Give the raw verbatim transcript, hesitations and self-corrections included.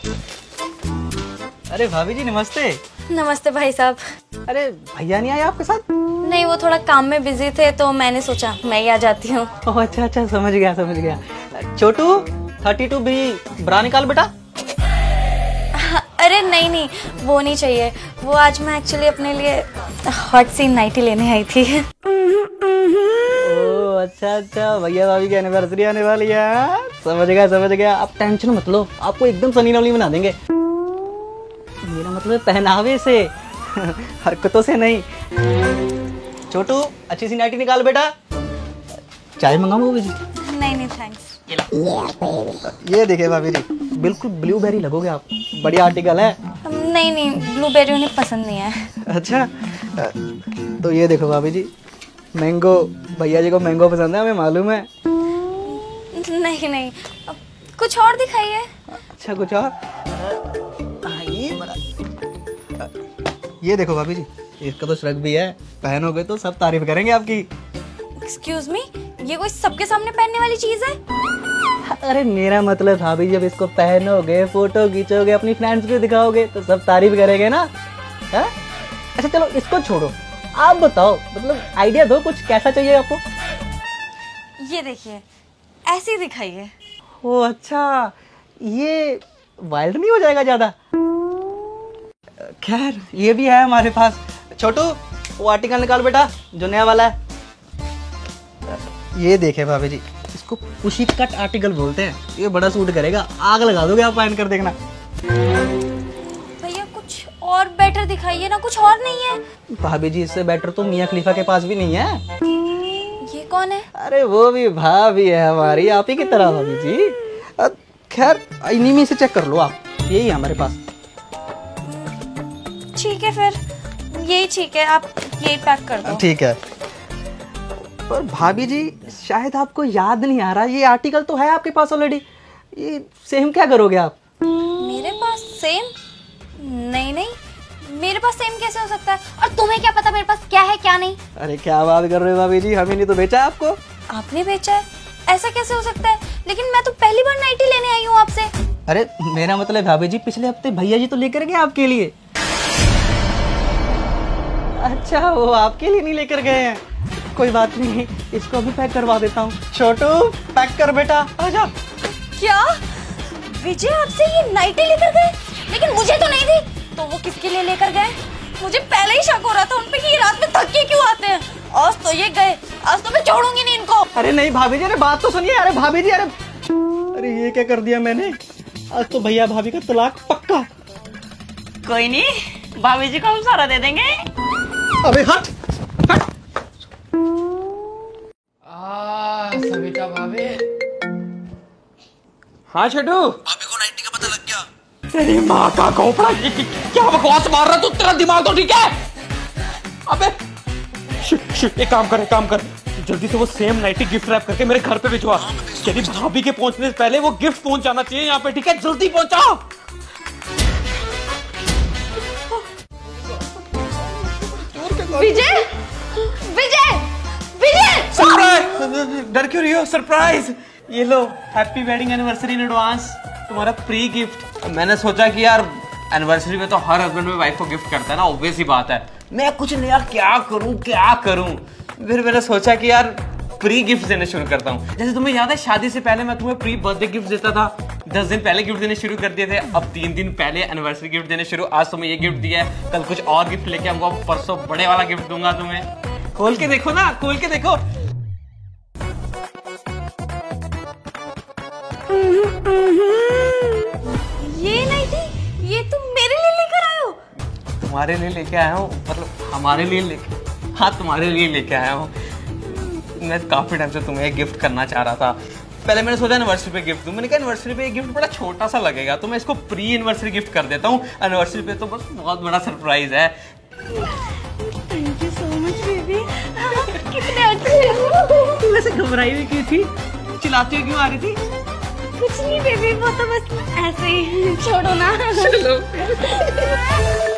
अरे भाभी जी नमस्ते। नमस्ते भाई साहब। अरे भैया नहीं आए आपके साथ? नहीं, वो थोड़ा काम में बिजी थे तो मैंने सोचा मैं ही आ जाती हूँ। ओह अच्छा अच्छा, समझ गया समझ गया। Chhotu thirty two B bra निकाल बेटा। अरे नहीं नहीं, वो नहीं चाहिए। वो आज मैं एक्चुअली अपने लिए हॉट सी नाइटी लेने आई थी। ओह अच्छा अच्छा, भैया भाभी की एनिवर्सरी आने वाली है। समझ गया समझ गया। आप टेंशन मत लो, आपको एकदम सनी लवली बना देंगे। मेरा मतलब पहनावे से, हरकतों से नहीं। छोटू अच्छी सी नाइटी निकाल बेटा। चाय मंगाऊं भाभी जी? नहीं नहीं थैंक्स। ये देखिए भाभी जी, बिल्कुल ब्लूबेरी लगोगे आप। बढ़िया आर्टिकल है। नहीं नहीं, ब्लूबेरी उन्हें पसंद नहीं है। अच्छा तो ये देखो भाभी जी, मैंगो। भैया जी को मैंगो पसंद है, हमें मालूम है। नहीं नहीं, कुछ और दिखाइए। अच्छा कुछ और? ये बड़ा, ये देखो भाभी जी, इसका तो श्रग भी है। पहनोगे तो सब तारीफ करेंगे आपकी। एक्सक्यूज मी, ये कोई सबके सामने पहनने वाली चीज है? अरे मेरा मतलब भाभी, जब इसको पहनोगे, फोटो खींचोगे, अपनी फ्रेंड्स को दिखाओगे तो सब तारीफ करेंगे ना। है? अच्छा चलो इसको छोड़ो, आप बताओ, मतलब आइडिया दो कुछ, कैसा चाहिए आपको? ये देखिए, ऐसे दिखाइए। ओ अच्छा, ये वाइल्ड नहीं हो जाएगा ज्यादा? खैर ये भी है हमारे पास। छोटू वो आर्टिकल निकाल बेटा जो नया वाला है। ये देखे भाभी जी, इसको पुशी कट आर्टिकल बोलते हैं। ये बड़ा सूट करेगा, आग लगा दोगे आप पहन कर, देखना। भैया कुछ और बेटर दिखाइए ना, कुछ और नहीं है? भाभी जी इससे बेटर तो मियां खलीफा के पास भी नहीं है। ये कौन है? अरे वो भी भाभी है हमारी, आप ही की तरह भाभी जी। खैर इन्हीं में से चेक कर लो आप, यही है हमारे पास। ठीक है फिर, यही ठीक है, आप यही पैक कर दो। ठीक है। पर भाभी जी शायद आपको याद नहीं आ रहा, ये आर्टिकल तो है आपके पास ऑलरेडी। ये सेम क्या करोगे आप? मेरे पास सेम? नहीं नहीं, मेरे पास सेम कैसे हो सकता है? और तुम्हें क्या पता मेरे पास क्या है क्या नहीं? अरे क्या बात कर रहे हो भाभी जी, हमें नहीं तो बेचा है आपको। आपने बेचा है? ऐसा कैसे हो सकता है? लेकिन मैं तो पहली बार नाइटी लेने आई हूँ आपसे। अरे मेरा मतलब भाभी जी, पिछले हफ्ते भैया जी तो लेकर गए आपके लिए। अच्छा वो आपके लिए नहीं लेकर गए हैं, कोई बात नहीं, इसको अभी पैक करवा देता हूँ। छोटू पैक कर बेटा, आजा। क्या विजय आपसे ये नाइटी लेकर गए? लेकिन मुझे तो नहीं दी, तो वो किसके लिए लेकर गए? मुझे पहले ही शक हो रहा था उन पे कि ये रात में थक के क्यों आते हैं। आज तो ये गए, आज तो मैं छोड़ूंगी नहीं इनको। अरे नहीं भाभी जी, अरे बात तो सुनिए। अरे भाभी जी, अरे अरे ये क्या कर दिया मैंने, आज तो भैया भाभी का तलाक पक्का। कोई नहीं, भाभी जी को हम सारा दे देंगे। अबे हट हट। सविता भाभी। हाँ छोटू, भाभी को नाइटी का पता लग गया। तेरी माँ का खोपड़ा, क्या बकवास मार रहा तू? तेरा दिमाग तो ठीक है? अबे शिट शिट, एक काम कर एक काम कर, जल्दी से वो सेम नाइटी गिफ्ट रैप करके मेरे घर पे भिजवा। तेरी भाभी के पहुंचने से पहले वो गिफ्ट पहुंच जाना चाहिए यहाँ पे, ठीक है? जल्दी पहुंचा। विजय विजय विजय! सरप्राइज! डर क्यों रही हो? सरप्राइज! ये लो, happy wedding anniversary in advance, तुम्हारा प्री गिफ्ट। मैंने सोचा कि यार एनिवर्सरी में तो हर हस्बैंड में वाइफ को गिफ्ट करता है ना, ऑब्वियस ही बात है। मैं कुछ नहीं यार, क्या करूं क्या करूं, फिर मैंने सोचा कि यार प्री गिफ्ट देने शुरू करता हूं। जैसे तुम्हें याद है शादी से पहले मैं तुम्हें प्री बर्थडे गिफ्ट देता था, दस दिन पहले गिफ्ट देने शुरू कर दिए थे। अब तीन दिन पहले एनिवर्सरी गिफ्ट देने शुरू। आज तुम्हें ये गिफ्ट दिया है, कल कुछ और गिफ्ट लेके आऊंगा, परसों बड़े वाला गिफ्ट दूंगा तुम्हें। खोल के देखो ना, खोल के देखो। ये नाइटी, ये तुम मेरे लिए लेकर आए हो? तुम्हारे लिए लेके आया हूँ, मतलब हमारे लिए लेके, हाँ तुम्हारे लिए लेके आया हूँ। मैं काफी टाइम से तुम्हें एक गिफ्ट करना चाह रहा था। पहले मैंने सोचा एनिवर्सरी पे गिफ्ट दूं, मैंने कहा एनिवर्सरी पे ये गिफ्ट बड़ा छोटा सा लगेगा, तो मैं इसको प्री एनिवर्सरी गिफ्ट कर देता हूँ। एनिवर्सरी पे तो बस बहुत बड़ा सरप्राइज है। Thank you so much baby, कितने अच्छे हो। तू वैसे घबराई हुई क्यों थी? चिल्लाती हुई क्यों आ रही थी? कुछ नहीं बेबी, वो तो बस ऐसे ही। छोड़ो ना। चलो।